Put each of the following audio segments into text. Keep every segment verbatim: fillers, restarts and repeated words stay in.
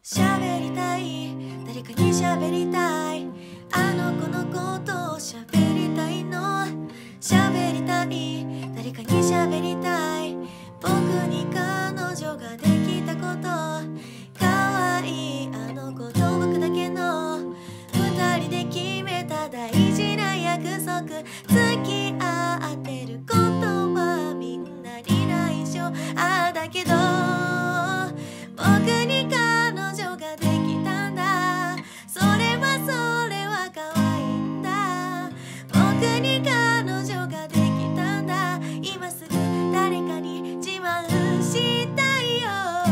喋りたい、誰かに喋りたい、あの子のことを喋りたいの。喋りたい、誰かに喋りたい、僕に彼女ができたこと、可愛いあの子と僕だけの二人で決めた大事な約束、付き合ってることはみんなに内緒。ああだけど僕に彼女ができたんだ、それはそれは可愛いんだ。僕に彼女ができたんだ、今すぐ誰かに自慢したいよ。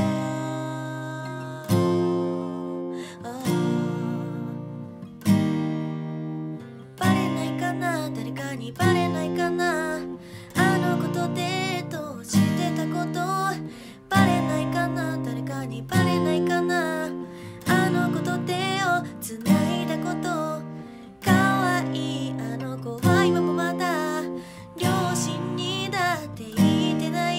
バレないかな、誰かにバレないかな、あの子とデートをしてたこと。バレないかな、誰かにバレないかな、あの子と手をつないだこと。可愛いあの子は今もまだ両親にだって言ってない。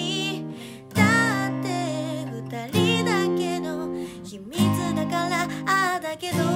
だって二人だけの秘密だから。ああだけど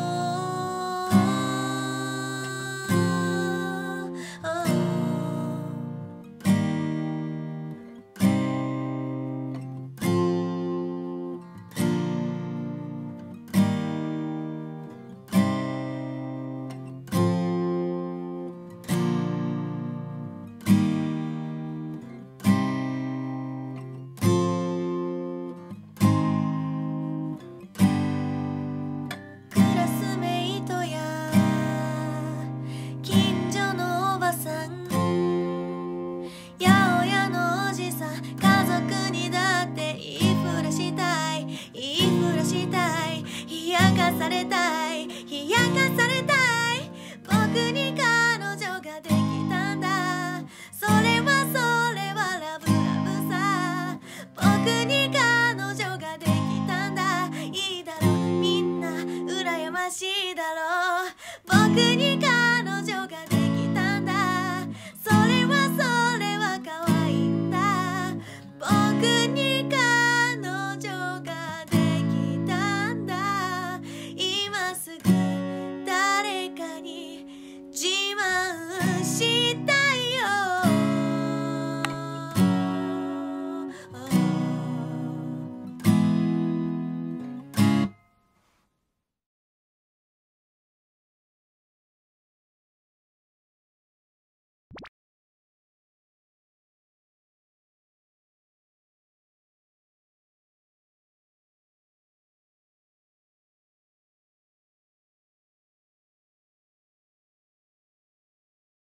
されたい、冷やかされたい、僕に彼女ができたんだ、それはそれはラブラブさ。僕に彼女ができたんだ、いいだろみんな羨ましいだろ。僕に